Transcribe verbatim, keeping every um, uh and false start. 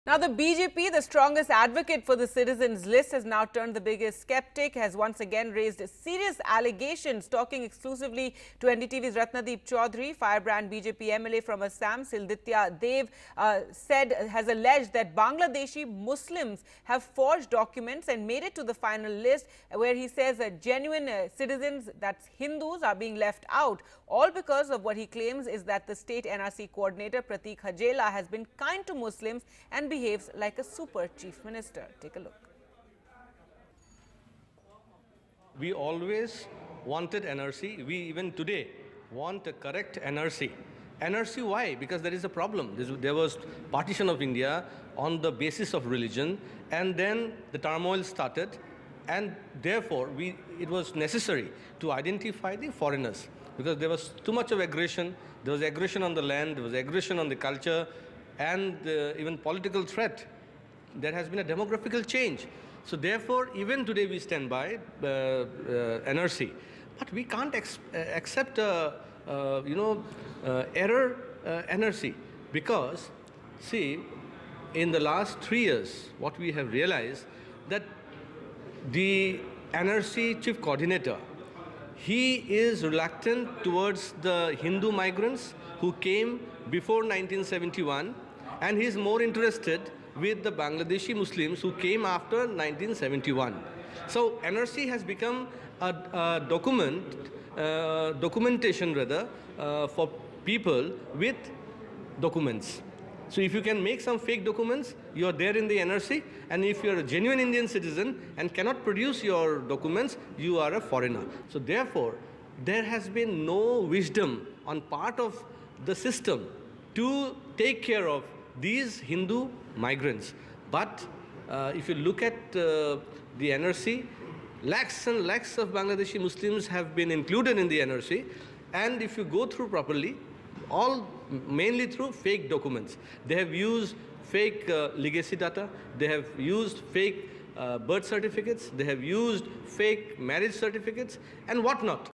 Now, the B J P, the strongest advocate for the citizens list, has now turned the biggest skeptic, has once again raised serious allegations. Talking exclusively to N D T V's Ratnadeep Chaudhary, Firebrand B J P M L A from Assam, Siladitya, they've uh, said, has alleged that Bangladeshi Muslims have forged documents and made it to the final list, where he says that genuine uh, citizens, that's Hindus, are being left out, all because of what he claims is that the state N R C coordinator Prateek Hajela has been kind to Muslims and behaves like a super chief minister. Take a look. We always wanted N R C. We even today want a correct N R C. N R C, why? Because there is a problem. There was partition of India on the basis of religion, and then the turmoil started, and therefore we, it was necessary to identify the foreigners, because there was too much of aggression. There was aggression on the land, there was aggression on the culture, and uh, even political threat. There has been a demographical change. So therefore, even today we stand by uh, uh, N R C. But we can't ex uh, accept a, uh, you know, uh, error uh, N R C, because, see, in the last three years, what we have realized that the N R C chief coordinator, he is reluctant towards the Hindu migrants who came before nineteen seventy-one, and he is more interested with the Bangladeshi Muslims who came after nineteen seventy-one. So N R C has become a, a document, uh, documentation rather, uh, for people with documents. So if you can make some fake documents, you are there in the N R C, and if you are a genuine Indian citizen and cannot produce your documents, you are a foreigner. So therefore, there has been no wisdom on part of the system to take care of these Hindu migrants. But uh, if you look at uh, the N R C, lakhs and lakhs of Bangladeshi Muslims have been included in the N R C, and if you go through properly, all mainly through fake documents. They have used fake uh, legacy data, they have used fake uh, birth certificates, they have used fake marriage certificates and whatnot.